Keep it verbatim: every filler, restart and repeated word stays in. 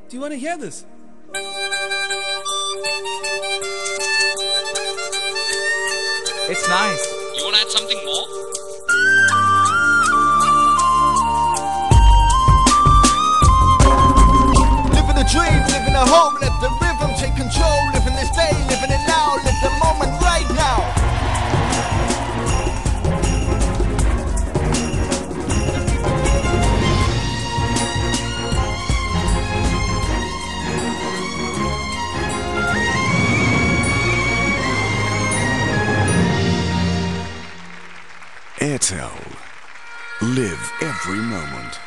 Do you want to hear this? It's nice. You want to add something more? Living a dream, living a hope, let the rhythm take control. Living this day, living it now, live the moment right now. Airtel. Live every moment.